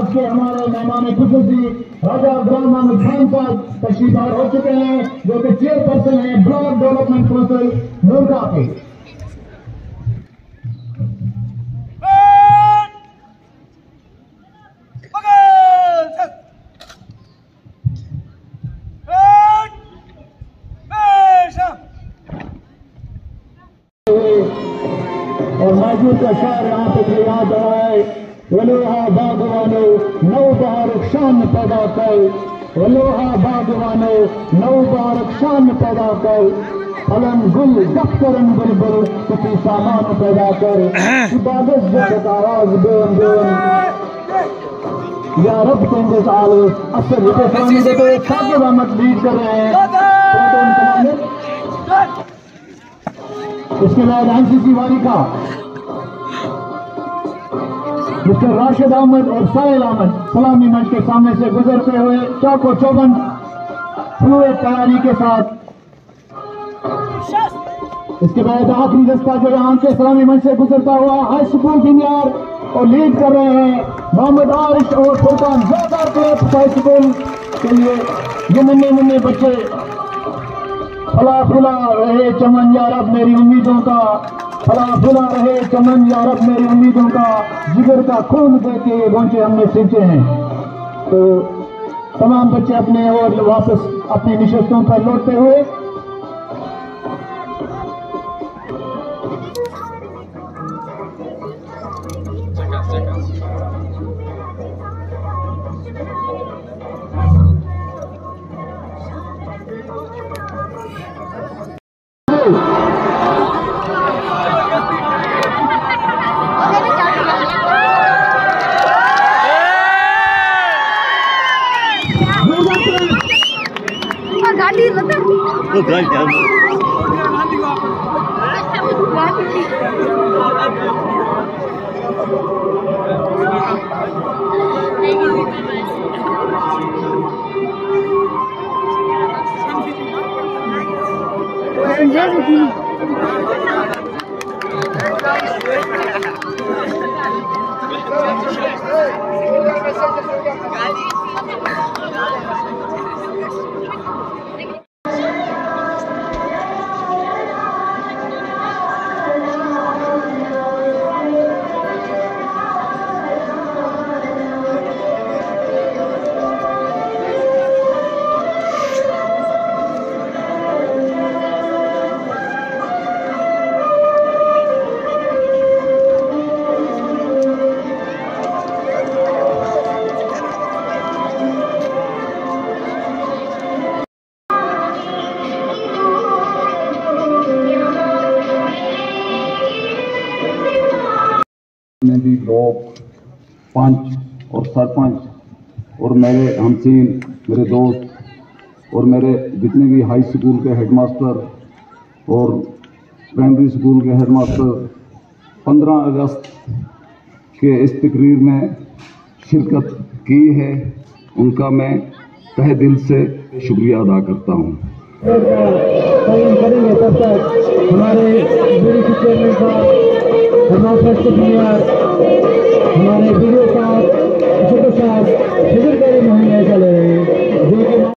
आज के हमारे मेहमान खुसूसी राजा गुलाम अहमद खान साहब तशरीफ हो चुके हैं, जो कि चेयरपर्सन है ब्लॉक डेवलपमेंट काउंसिल नूरका के। और मौजूद का शहर यहाँ पे याद आ रहा है, वलोहा बागवानो नौ बारक शान पैदा कर, वलोहा बागवानो नौ बारक शान पैदा कर, अलम गुल दफ्तरन बुलबुल किसी सामान पैदा कर, इबादत जगत आवाज बेन बेन या रब तेंगे सालस असल ये फरमाने देते साकिब अहमद लीड कर रहे हैं। इसके बाद आईसीसी वारिका मिस्टर राशिद अहमद और साहिल अहमद सलामी मंच के सामने से गुजरते हुए चौको चौबंद पूरे तैयारी के साथ। इसके बाद आखिरी दस्ता जो यहाँ के सलामी मंच से गुजरता हुआ हाई स्कूल सीनियर और लीड कर रहे हैं मोहम्मद आरिश और फुरकान जोरदार क्लब हाई स्कूल के लिए। ये मुन्ने मुन्ने बच्चे फला फुला रहे चमन या रब मेरी उम्मीदों का, फला फुला रहे चमन या रब मेरी उम्मीदों का, जिगर का खून देके पहुंचे हमने सींचे हैं। तो तमाम बच्चे अपने और वापस अपनी निशस्तों पर लौटते हुए में भी ब्लॉक पंच और सरपंच और मेरे हमसीन, मेरे दोस्त और मेरे जितने भी हाई स्कूल के हेडमास्टर और प्राइमरी स्कूल के हेडमास्टर 15 अगस्त के इस तकरीर में शिरकत की है, उनका मैं तहे दिल से शुक्रिया अदा करता हूँ। हमारे